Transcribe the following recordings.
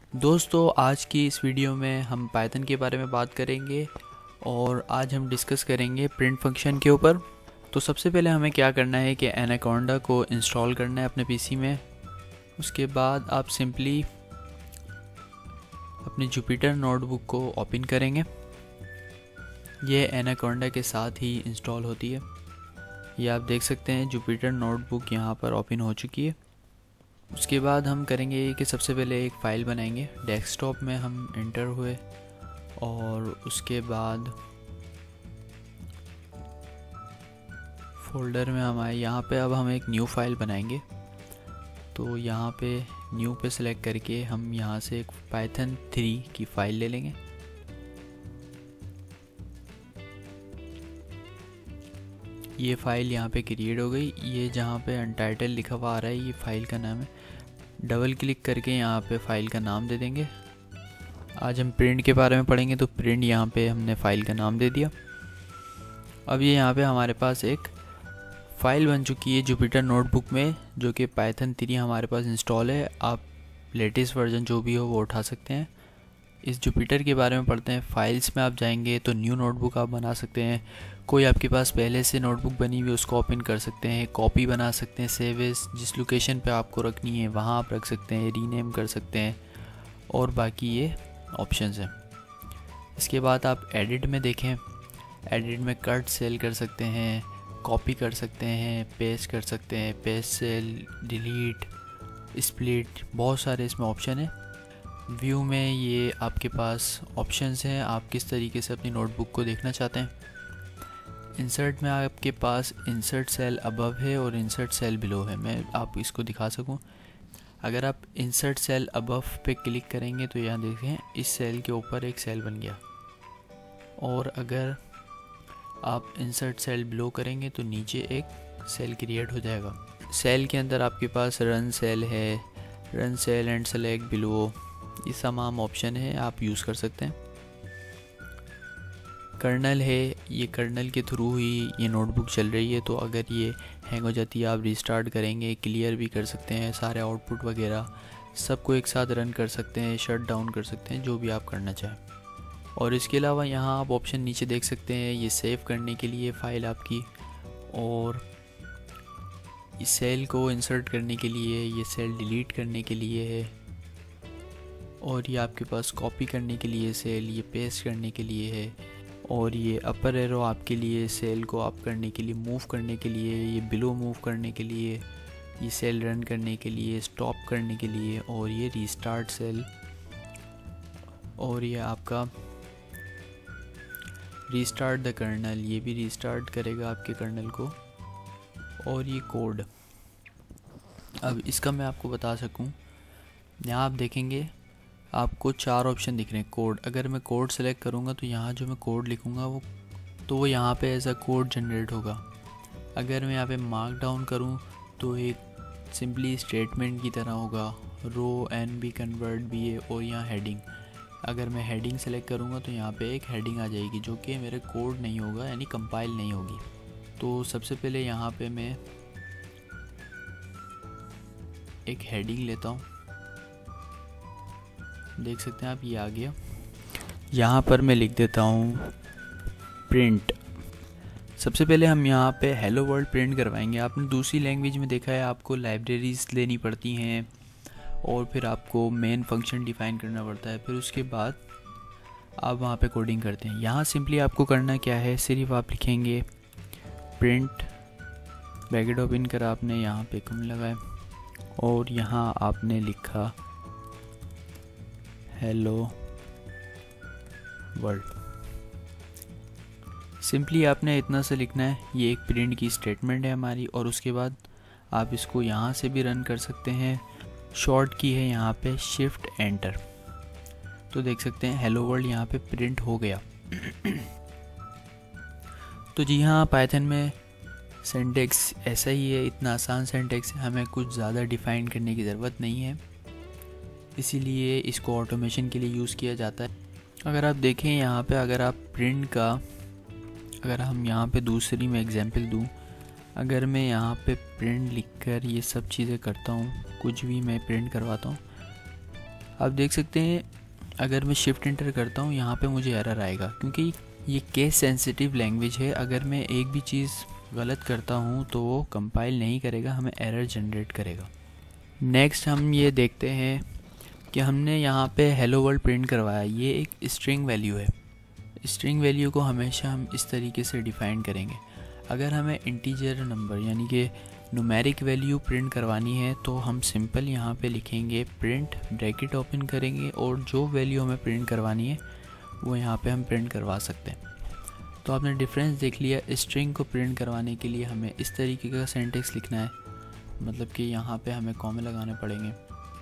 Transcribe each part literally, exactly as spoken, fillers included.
दोस्तों, आज की इस वीडियो में हम पाइथन के बारे में बात करेंगे और आज हम डिस्कस करेंगे प्रिंट फंक्शन के ऊपर। तो सबसे पहले हमें क्या करना है कि एनाकोंडा को इंस्टॉल करना है अपने पीसी में। उसके बाद आप सिंपली अपनी जुपिटर नोटबुक को ओपन करेंगे। ये एनाकोंडा के साथ ही इंस्टॉल होती है। ये आप देख सकते हैं जुपिटर नोटबुक यहाँ पर ओपन हो चुकी है। उसके बाद हम करेंगे कि सबसे पहले एक फ़ाइल बनाएंगे। डेस्कटॉप में हम एंटर हुए और उसके बाद फोल्डर में हम आए। यहाँ पे अब हम एक न्यू फाइल बनाएंगे। तो यहाँ पे न्यू पे सेलेक्ट करके हम यहाँ से एक पाइथन थ्री की फ़ाइल ले लेंगे। ये फ़ाइल यहाँ पे क्रिएट हो गई। ये जहाँ पे अनटाइटल लिखा हुआ आ रहा है, ये फ़ाइल का नाम है। डबल क्लिक करके यहाँ पे फ़ाइल का नाम दे देंगे। आज हम प्रिंट के बारे में पढ़ेंगे, तो प्रिंट यहाँ पे हमने फ़ाइल का नाम दे दिया। अब ये यहाँ पे हमारे पास एक फ़ाइल बन चुकी है जुपिटर नोटबुक में, जो कि पाइथन थ्री हमारे पास इंस्टॉल है। आप लेटेस्ट वर्जन जो भी हो वो उठा सकते हैं। इस जुपिटर के बारे में पढ़ते हैं। फाइल्स में आप जाएंगे तो न्यू नोटबुक आप बना सकते हैं। कोई आपके पास पहले से नोटबुक बनी हुई उसको ओपन कर सकते हैं। कॉपी बना सकते हैं। सेव एज, जिस लोकेशन पे आपको रखनी है वहाँ आप रख सकते हैं। रीनेम कर सकते हैं और बाकी ये ऑप्शंस हैं। इसके बाद आप एडिट में देखें। एडिट में कट सेल कर सकते हैं, कॉपी कर सकते हैं, पेस्ट कर सकते हैं, पेस्ट सेल, डिलीट, स्प्लिट, बहुत सारे इसमें ऑप्शन हैं। व्यू में ये आपके पास ऑप्शंस हैं, आप किस तरीके से अपनी नोटबुक को देखना चाहते हैं। इंसर्ट में आपके पास इंसर्ट सेल अबव है और इंसर्ट सेल बिलो है। मैं आप इसको दिखा सकूं। अगर आप इंसर्ट सेल अबव पे क्लिक करेंगे तो यहाँ देखें इस सेल के ऊपर एक सेल बन गया, और अगर आप इंसर्ट सेल बिलो करेंगे तो नीचे एक सेल क्रिएट हो जाएगा। सेल के अंदर आपके पास रन सेल है, run cell and select below, ये तमाम ऑप्शन है, आप यूज़ कर सकते हैं। कर्नल है, ये कर्नल के थ्रू ही ये नोटबुक चल रही है। तो अगर ये हैंग हो जाती है आप रिस्टार्ट करेंगे, क्लियर भी कर सकते हैं, सारे आउटपुट वगैरह सबको एक साथ रन कर सकते हैं, शट डाउन कर सकते हैं, जो भी आप करना चाहें। और इसके अलावा यहाँ आप ऑप्शन नीचे देख सकते हैं, ये सेव करने के लिए फ़ाइल आपकी, और इस सेल को इंसर्ट करने के लिए, ये सेल डिलीट करने के लिए है, और ये आपके पास कॉपी करने के लिए सेल, ये पेस्ट करने के लिए है, और ये अपर एरो आपके लिए सेल को अप करने के लिए, मूव करने के लिए, ये बिलो मूव करने के लिए, ये सेल रन करने के लिए, स्टॉप करने के लिए, और ये रीस्टार्ट सेल, और ये आपका रीस्टार्ट द कर्नल, ये भी रीस्टार्ट करेगा आपके कर्नल को, और ये कोड। अब इसका मैं आपको बता सकूं, यहाँ आप देखेंगे आपको चार ऑप्शन दिख रहे हैं। कोड, अगर मैं कोड सेलेक्ट करूँगा तो यहाँ जो मैं कोड लिखूँगा वो तो वो यहाँ पे ऐसा कोड जनरेट होगा। अगर मैं यहाँ पे मार्क डाउन करूँ तो एक सिंपली स्टेटमेंट की तरह होगा, row N B convert B A, और यहाँ हेडिंग। अगर मैं हेडिंग सेलेक्ट करूँगा तो यहाँ पे एक हेडिंग आ जाएगी जो कि मेरे कोड नहीं होगा, यानी कंपाइल नहीं होगी। तो सबसे पहले यहाँ पे मैं एक हेडिंग लेता हूँ, देख सकते हैं आप, ये आ गया। यहाँ पर मैं लिख देता हूँ प्रिंट। सबसे पहले हम यहाँ पे हेलो वर्ल्ड प्रिंट करवाएंगे। आपने दूसरी लैंग्वेज में देखा है आपको लाइब्रेरीज लेनी पड़ती हैं और फिर आपको मेन फंक्शन डिफ़ाइन करना पड़ता है, फिर उसके बाद आप वहाँ पे कोडिंग करते हैं। यहाँ सिंपली आपको करना क्या है, सिर्फ आप लिखेंगे प्रिंट, ब्रैकेट ओपन कर आपने यहाँ पे कम लगाए, और यहाँ आपने लिखा हेलो वर्ल्ड। सिंपली आपने इतना से लिखना है। ये एक प्रिंट की स्टेटमेंट है हमारी, और उसके बाद आप इसको यहाँ से भी रन कर सकते हैं। शॉर्ट की है यहाँ पे शिफ्ट एंटर, तो देख सकते हैं हेलो वर्ल्ड यहाँ पे प्रिंट हो गया। तो जी हाँ, पाइथन में सिंटैक्स ऐसा ही है, इतना आसान सिंटैक्स है, हमें कुछ ज़्यादा डिफ़ाइन करने की ज़रूरत नहीं है, इसीलिए इसको ऑटोमेशन के लिए यूज़ किया जाता है। अगर आप देखें यहाँ पे, अगर आप प्रिंट का, अगर हम यहाँ पे दूसरी में एग्जांपल दूँ, अगर मैं यहाँ पे प्रिंट लिखकर ये सब चीज़ें करता हूँ, कुछ भी मैं प्रिंट करवाता हूँ, आप देख सकते हैं अगर मैं शिफ्ट एंटर करता हूँ यहाँ पे मुझे एरर आएगा, क्योंकि ये केस सेंसिटिव लैंग्वेज है। अगर मैं एक भी चीज़ गलत करता हूँ तो वो कंपाइल नहीं करेगा, हमें एरर जनरेट करेगा। नेक्स्ट हम ये देखते हैं कि हमने यहाँ पे हेलो वर्ल्ड प्रिंट करवाया, ये एक स्ट्रिंग वैल्यू है। स्ट्रिंग वैल्यू को हमेशा हम इस तरीके से डिफ़ाइन करेंगे। अगर हमें इंटीजर नंबर यानी कि न्यूमेरिक वैल्यू प्रिंट करवानी है तो हम सिंपल यहाँ पे लिखेंगे प्रिंट, ब्रैकेट ओपन करेंगे और जो वैल्यू हमें प्रिंट करवानी है वो यहाँ पे हम प्रिंट करवा सकते हैं। तो आपने डिफरेंस देख लिया। स्ट्रिंग को प्रिंट करवाने के लिए हमें इस तरीके का सिंटैक्स लिखना है, मतलब कि यहाँ पे हमें कॉमे लगाने पड़ेंगे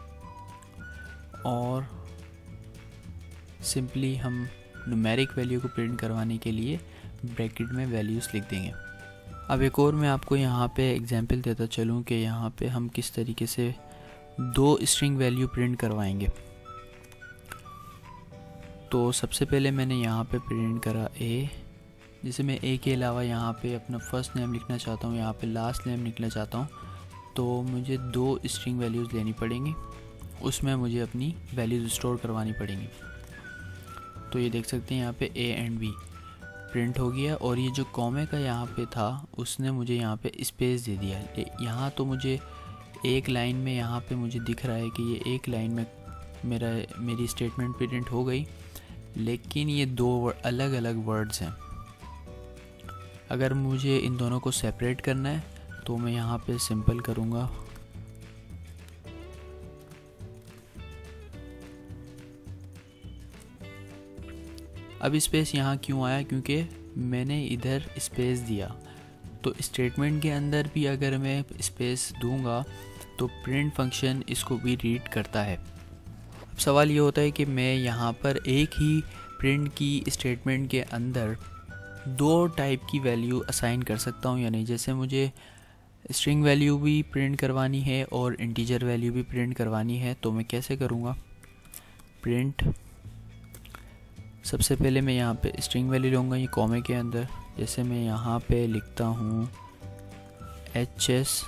और सिंपली हम न्यूमेरिक वैल्यू को प्रिंट करवाने के लिए ब्रैकेट में वैल्यूज़ लिख देंगे। अब एक और मैं आपको यहाँ पे एग्जांपल देता चलूँ कि यहाँ पे हम किस तरीके से दो स्ट्रिंग वैल्यू प्रिंट करवाएंगे। तो सबसे पहले मैंने यहाँ पे प्रिंट करा ए, जैसे मैं ए के अलावा यहाँ पे अपना फर्स्ट नेम लिखना चाहता हूँ, यहाँ पे लास्ट नेम लिखना चाहता हूँ, तो मुझे दो स्ट्रिंग वैल्यूज़ लेनी पड़ेंगी, उसमें मुझे अपनी वैल्यूज़ स्टोर करवानी पड़ेंगी। तो ये देख सकते हैं यहाँ पे ए एंड बी प्रिंट हो गया और ये जो कॉमे का यहाँ पे था उसने मुझे यहाँ पे स्पेस दे दिया। यहाँ तो मुझे एक लाइन में यहाँ पे मुझे दिख रहा है कि ये एक लाइन में मेरा मेरी स्टेटमेंट प्रिंट हो गई, लेकिन ये दो अलग अलग वर्ड्स हैं। अगर मुझे इन दोनों को सेपरेट करना है तो मैं यहाँ पे सिंपल करूँगा अब स्पेस यहाँ क्यों आया, क्योंकि मैंने इधर स्पेस दिया। तो स्टेटमेंट के अंदर भी अगर मैं स्पेस दूंगा तो प्रिंट फंक्शन इसको भी रीड करता है। अब सवाल ये होता है कि मैं यहाँ पर एक ही प्रिंट की स्टेटमेंट के अंदर दो टाइप की वैल्यू असाइन कर सकता हूँ या नहीं। जैसे मुझे स्ट्रिंग वैल्यू भी प्रिंट करवानी है और इंटीजर वैल्यू भी प्रिंट करवानी है, तो मैं कैसे करूँगा। प्रिंट सबसे पहले मैं यहाँ पे स्ट्रिंग वैल्यू लूँगा ये कॉमे के अंदर। जैसे मैं यहाँ पे लिखता हूँ एच एस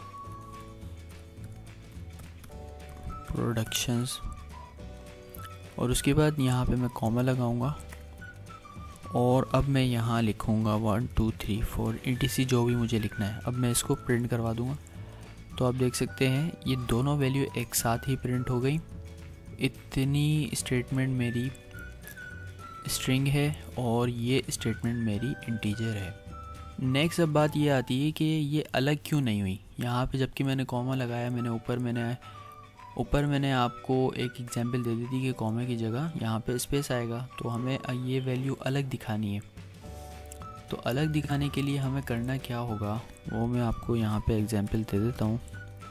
प्रोडक्शंस और उसके बाद यहाँ पे मैं कॉमा लगाऊंगा और अब मैं यहाँ लिखूँगा one two three four E T C जो भी मुझे लिखना है। अब मैं इसको प्रिंट करवा दूँगा। तो आप देख सकते हैं ये दोनों वैल्यू एक साथ ही प्रिंट हो गई। इतनी स्टेटमेंट मेरी स्ट्रिंग है और ये स्टेटमेंट मेरी इंटीजर है। नेक्स्ट अब बात ये आती है कि ये अलग क्यों नहीं हुई। यहाँ पे जबकि मैंने कॉमा लगाया, मैंने ऊपर मैंने ऊपर मैंने आपको एक एग्जांपल दे दी थी कि कॉमा की जगह यहाँ पे स्पेस आएगा, तो हमें ये वैल्यू अलग दिखानी है। तो अलग दिखाने के लिए हमें करना क्या होगा वो मैं आपको यहाँ पे एग्जांपल दे देता हूँ।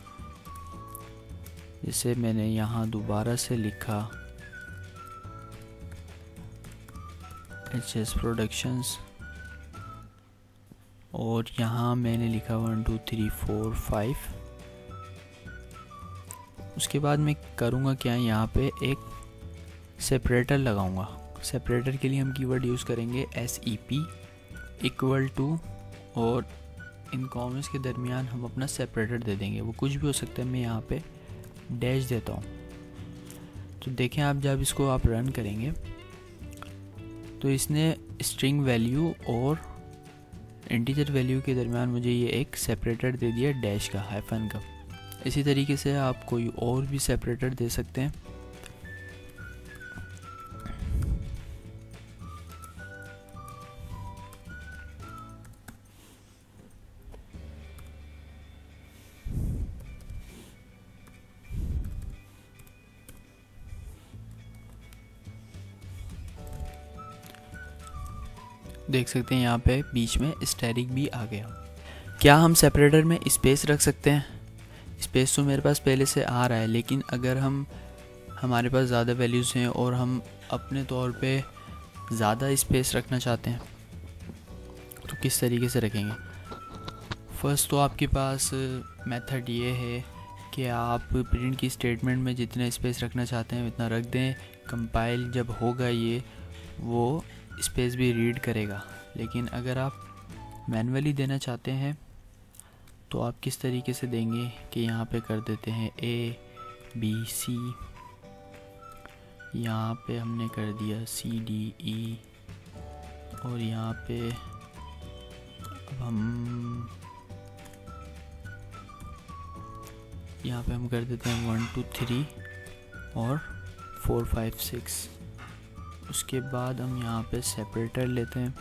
जैसे मैंने यहाँ दोबारा से लिखा एच एस प्रोडक्शंस और यहाँ मैंने लिखा one two three four five. उसके बाद मैं करूँगा क्या, यहाँ पे एक सेपरेटर लगाऊंगा। सेपरेटर के लिए हम कीवर्ड यूज़ करेंगे S E P equal to और इन कॉमेंट्स के दरमियान हम अपना सेपरेटर दे देंगे, वो कुछ भी हो सकता है। मैं यहाँ पे डैश देता हूँ। तो देखें आप जब इसको आप रन करेंगे तो इसने स्ट्रिंग वैल्यू और इंटीजर वैल्यू के दरमियान मुझे ये एक सेपरेटर दे दिया डैश का, हाइफन का। इसी तरीके से आप कोई और भी सेपरेटर दे सकते हैं। देख सकते हैं यहाँ पे बीच में स्टैटिक भी आ गया। क्या हम सेपरेटर में स्पेस रख सकते हैं? स्पेस तो मेरे पास पहले से आ रहा है, लेकिन अगर हम हमारे पास ज़्यादा वैल्यूज़ हैं और हम अपने तौर पे ज़्यादा स्पेस रखना चाहते हैं तो किस तरीके से रखेंगे। फर्स्ट तो आपके पास मेथड ये है कि आप प्रिंट की स्टेटमेंट में जितने स्पेस रखना चाहते हैं उतना रख दें। कंपाइल जब होगा ये वो स्पेस भी रीड करेगा। लेकिन अगर आप मैन्युअली देना चाहते हैं तो आप किस तरीके से देंगे कि यहाँ पे कर देते हैं ए बी सी यहाँ पे हमने कर दिया सी डी ई, और यहाँ पे अब हम यहाँ पे हम कर देते हैं वन टू थ्री और फोर फाइव सिक्स। उसके बाद हम यहाँ पे सेपरेटर लेते हैं,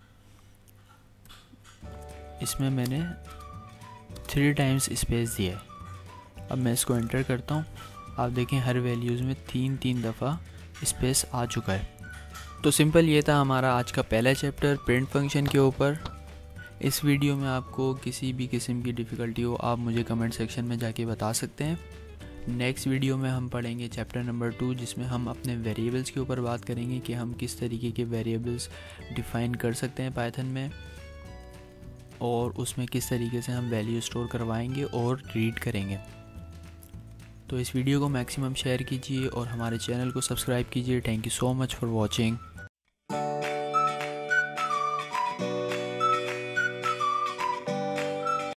इसमें मैंने थ्री टाइम्स स्पेस दिया है। अब मैं इसको एंटर करता हूँ, आप देखें हर वैल्यूज़ में तीन तीन दफ़ा स्पेस आ चुका है। तो सिंपल ये था हमारा आज का पहला चैप्टर प्रिंट फंक्शन के ऊपर। इस वीडियो में आपको किसी भी किस्म की डिफ़िकल्टी हो आप मुझे कमेंट सेक्शन में जाके बता सकते हैं। नेक्स्ट वीडियो में हम पढ़ेंगे चैप्टर नंबर टू, जिसमें हम अपने वेरिएबल्स के ऊपर बात करेंगे कि हम किस तरीके के वेरिएबल्स डिफ़ाइन कर सकते हैं पाइथन में, और उसमें किस तरीके से हम वैल्यू स्टोर करवाएंगे और रीड करेंगे। तो इस वीडियो को मैक्सिमम शेयर कीजिए और हमारे चैनल को सब्सक्राइब कीजिए। Thank you so much for watching.